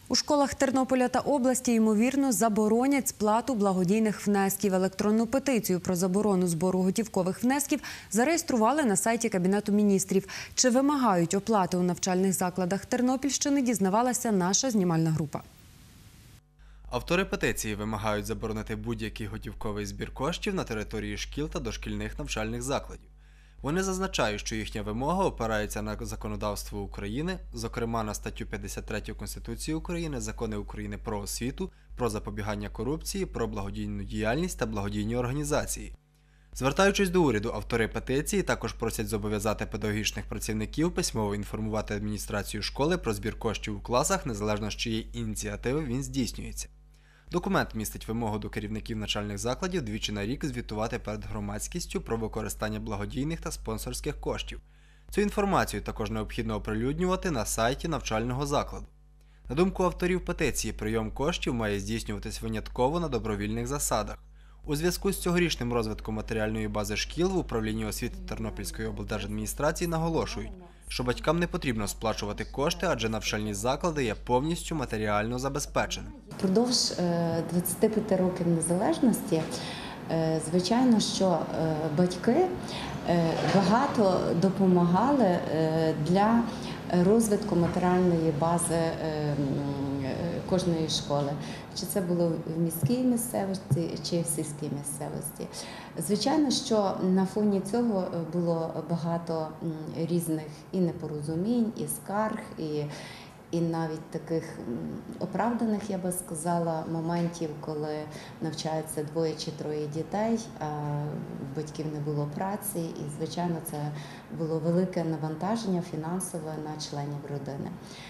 У школах Тернополя та області, ймовірно, заборонять сплату благодійних внесків. Електронну петицію про заборону збору готівкових внесків зареєстрували на сайті Кабінету міністрів. Чи вимагають оплати у навчальних закладах Тернопільщини, дізнавалася наша знімальна група. Автори петиції вимагають заборонити будь-який готівковий збір коштів на території шкіл та дошкільних навчальних закладів. Вони зазначають, що їхня вимога опирається на законодавство України, зокрема на статтю 53 Конституції України, закони України про освіту, про запобігання корупції, про благодійну діяльність та благодійні організації. Звертаючись до уряду, автори петиції також просять зобов'язати педагогічних працівників письмово інформувати адміністрацію школи про збір коштів у класах, незалежно з чиєї ініціативи він здійснюється. Документ містить вимогу до керівників навчальних закладів двічі на рік звітувати перед громадськістю про використання благодійних та спонсорських коштів. Цю інформацію також необхідно оприлюднювати на сайті навчального закладу. На думку авторів петиції, прийом коштів має здійснюватись винятково на добровільних засадах. У зв'язку з цьогорічним розвитком матеріальної бази шкіл в управлінні освіти Тернопільської облдержадміністрації наголошують, що батькам не потрібно сплачувати кошти, адже навчальні заклади є повністю матеріально забезпеченими. Впродовж 25 років незалежності, звичайно, що батьки багато допомагали для розвитку матеріальної бази кожної школи. Чи це було в міській місцевості, чи в сільській місцевості. Звичайно, що на фоні цього було багато різних і непорозумінь, і скарг, і навіть таких оправданих, я би сказала, моментів, коли навчаються 2 чи 3 дітей, а в батьків не було праці. І, звичайно, це було велике навантаження фінансове на членів родини.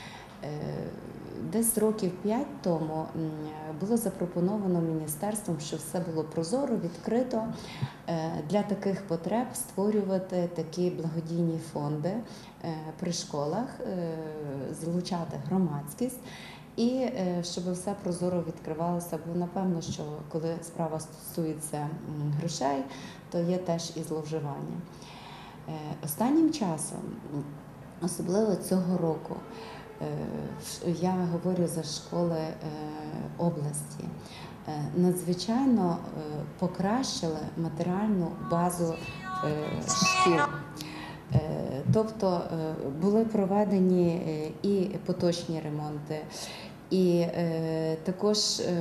Десь років 5 тому було запропоновано міністерством, щоб все було прозоро, відкрито, для таких потреб створювати такі благодійні фонди при школах, залучати громадськість і щоб все прозоро відкривалося. Бо напевно, що коли справа стосується грошей, то є теж і зловживання. Останнім часом, особливо цього року, я говорю за школи області, надзвичайно покращили матеріальну базу шкіл. Тобто були проведені і поточні ремонти, і також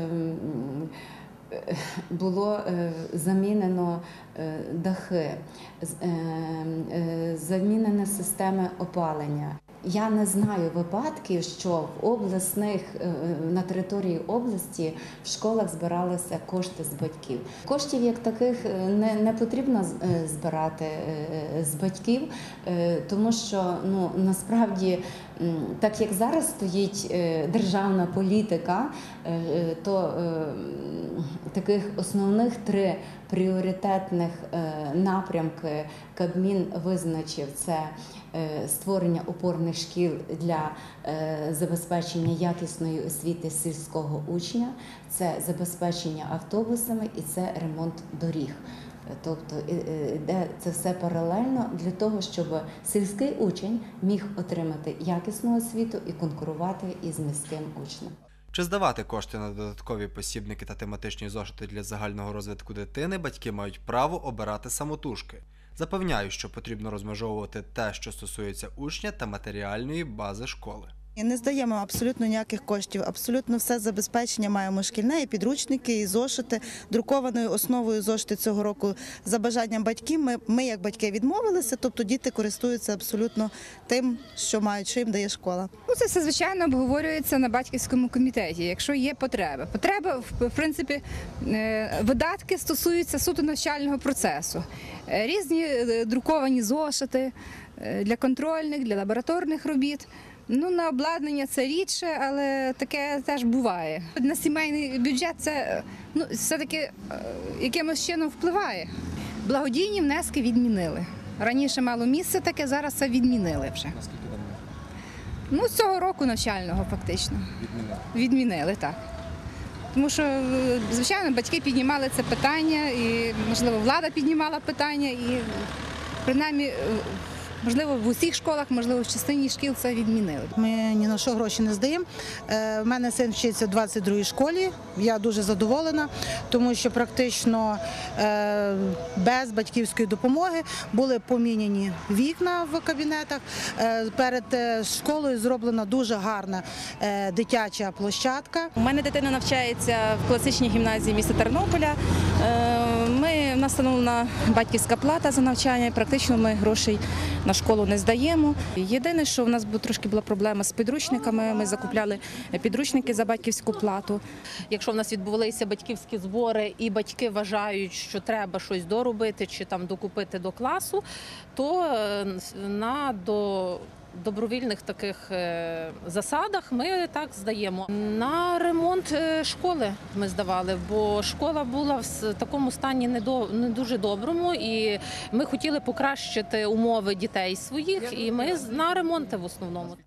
було замінено дахи, замінені системи опалення. Я не знаю випадків, що в обласних, на території області в школах збиралися кошти з батьків. Коштів як таких не потрібно збирати з батьків, тому що насправді, так як зараз стоїть державна політика, то таких основних 3 пріоритетних напрямки Кабмін визначив – це створення опорних шкіл для забезпечення якісної освіти сільського учня, це забезпечення автобусами і це ремонт доріг. Тобто йде це все паралельно для того, щоб сільський учень міг отримати якісну освіту і конкурувати із міським учнем. Чи здавати кошти на додаткові посібники та тематичні зошити для загального розвитку дитини батьки мають право обирати самотужки. Запевняю, що потрібно розмежовувати те, що стосується учня та матеріальної бази школи. Не здаємо абсолютно ніяких коштів, абсолютно все забезпечення маємо шкільне, і підручники, і зошити. Друкованою основою зошити цього року за бажанням батьків. Ми як батьки відмовилися, тобто діти користуються абсолютно тим, що мають, що їм дає школа. Це все, звичайно, обговорюється на батьківському комітеті, якщо є потреба. Потреба, в принципі, видатки стосуються суто навчального процесу. Різні друковані зошити для контрольних, для лабораторних робіт. На обладнання це рідше, але таке теж буває. На сімейний бюджет це все-таки якимось чином впливає. Благодійні внески відмінили. Раніше мало місце таке, зараз це відмінили вже. Наскільки давно? З цього року навчального фактично. Відмінили, так. Тому що, звичайно, батьки піднімали це питання, і, можливо, влада піднімала питання, і принаймні Можливо, в усіх школах, можливо, в частині шкіл це відмінили. Ми ні на що гроші не здаємо. У мене син вчиться в 22-й школі. Я дуже задоволена, тому що практично без батьківської допомоги були поміняні вікна в кабінетах. Перед школою зроблена дуже гарна дитяча площадка. У мене дитина навчається в класичній гімназії міста Тернополя. У нас встановлена батьківська плата за навчання, практично ми грошей на школу не здаємо. Єдине, що в нас трошки була проблема з підручниками, ми закупляли підручники за батьківську плату. Якщо в нас відбувалися батьківські збори і батьки вважають, що треба щось доробити чи там докупити до класу, то на добровільних таких засадах ми так здаємо. На ремонт школи ми здавали, бо школа була в такому стані не дуже доброму, і ми хотіли покращити умови дітей своїх, і ми на ремонти в основному.